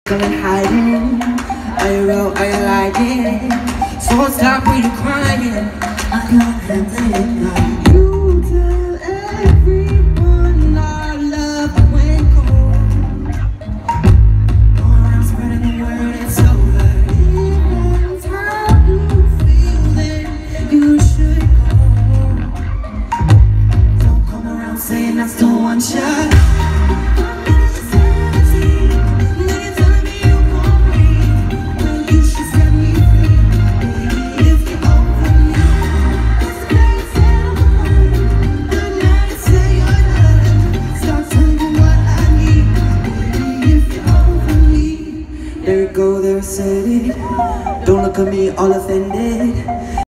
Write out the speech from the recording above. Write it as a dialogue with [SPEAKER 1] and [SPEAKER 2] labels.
[SPEAKER 1] and hiding. Are you real? Are you lying? So stop when you're crying. I can't handle it now. You tell everyone our love went cold. Go around spreading the word, it's over. If that's how you feel, then you should go. Don't come around saying I still want you. There you go, there, said it. Don't look at me all offended.